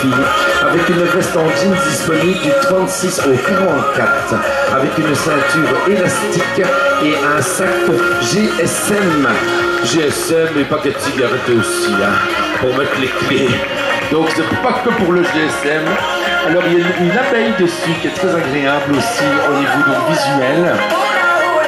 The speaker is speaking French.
filles, avec une veste en jeans disponible du 36 au 44, avec une ceinture élastique et un sac GSM. GSM et paquet de cigarettes aussi, hein, pour mettre les clés. Donc c'est pas que pour le GSM. Alors il y a une abeille dessus qui est très agréable aussi au niveau du visuel.